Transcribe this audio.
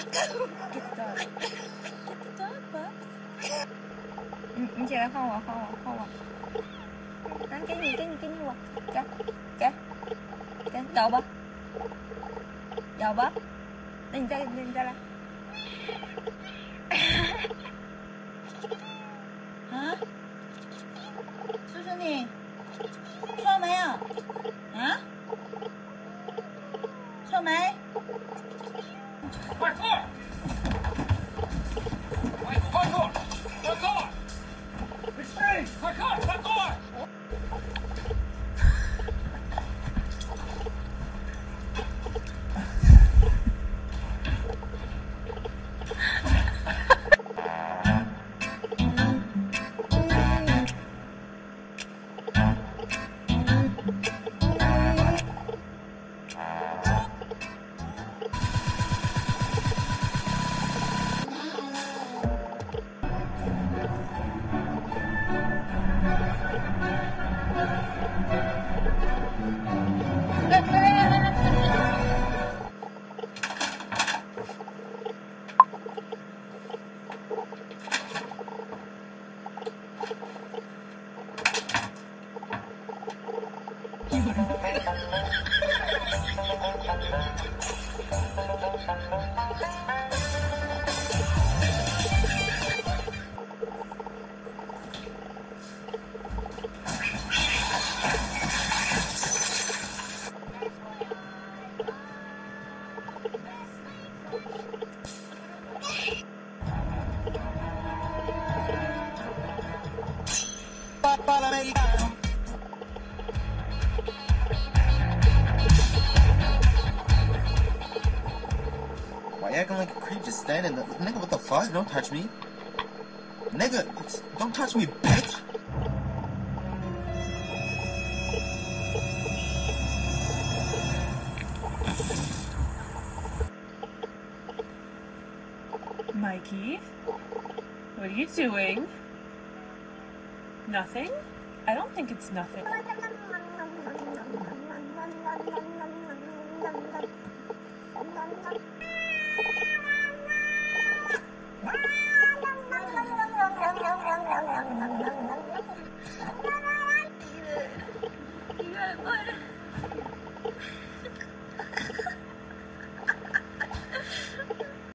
Get the dog. Get the dog, Bubs. 你起来换我，换我，换我。来，给你我，给，咬吧，咬吧。那你再来。啊？叔叔你错没有？啊？错没？ 快坐！快看，快坐！ Why you acting like a creep just standing there? Nigga, what the fuck? Don't touch me. Nigga, don't touch me, bitch. Mikey, what are you doing? Nothing? I don't think it's nothing.